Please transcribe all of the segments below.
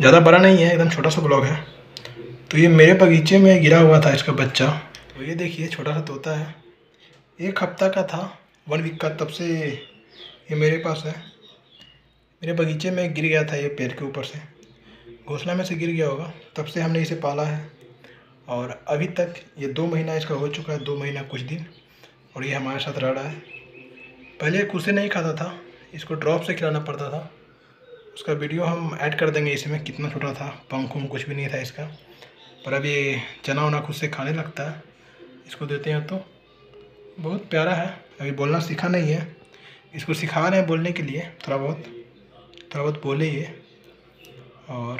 ज़्यादा बड़ा नहीं है, एकदम छोटा सा ब्लॉग है। तो ये मेरे बगीचे में गिरा हुआ था इसका बच्चा। तो ये देखिए छोटा सा तोता है, 1 हफ्ता का था, 1 वीक का, तब से ये मेरे पास है। मेरे बगीचे में गिर गया था ये पेड़ के ऊपर से, घोंसला में से गिर गया होगा, तब से हमने इसे पाला है। और अभी तक ये 2 महीना इसका हो चुका है, 2 महीना कुछ दिन, और ये हमारे साथ रह रहा है। पहले कुछ से नहीं खाता था, इसको ड्रॉप से खिलाना पड़ता था। उसका वीडियो हम ऐड कर देंगे इसमें, कितना छोटा था, पंख उंख कुछ भी नहीं था इसका। पर अब ये चना वना खुद से खाने लगता है, इसको देते हैं तो बहुत प्यारा है। अभी बोलना सीखा नहीं है, इसको सिखा रहे हैं बोलने के लिए, थोड़ा बहुत बोले ये। और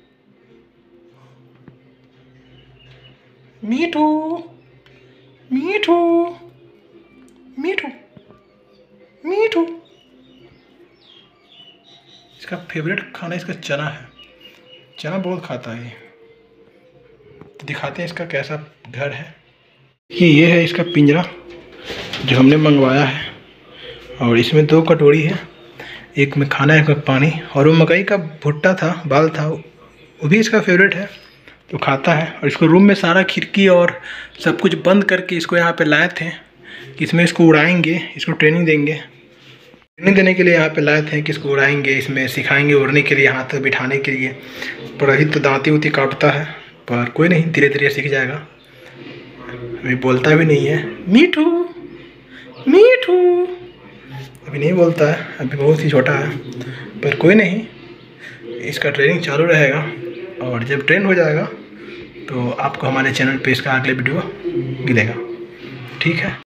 मीठू मीठू मीठू मीठू, इसका फेवरेट खाना इसका चना है, चना बहुत खाता है ये। तो दिखाते हैं इसका कैसा घर है। ये है इसका पिंजरा जो हमने मंगवाया है, और इसमें 2 कटोरी है, एक में खाना है, एक में पानी। और वो मकई का भुट्टा था, बाल था, वो भी इसका फेवरेट है, तो खाता है। और इसको रूम में सारा खिड़की और सब कुछ बंद करके इसको यहाँ पे लाए थे कि इसमें इसको उड़ाएंगे, इसको ट्रेनिंग देंगे। ट्रेनिंग देने के लिए यहाँ पे लाए थे कि इसको उड़ाएंगे, इसमें सिखाएंगे उड़ने के लिए, हाथ बिठाने के लिए। पर अभी तो दांती उती काटता है, पर कोई नहीं, धीरे धीरे सीख जाएगा। अभी बोलता भी नहीं है, मीठू मीठू अभी नहीं बोलता है, अभी बहुत ही छोटा है। पर कोई नहीं, इसका ट्रेनिंग चालू रहेगा, और जब ट्रेन हो जाएगा तो आपको हमारे चैनल पे इसका अगले वीडियो मिलेगा। ठीक है।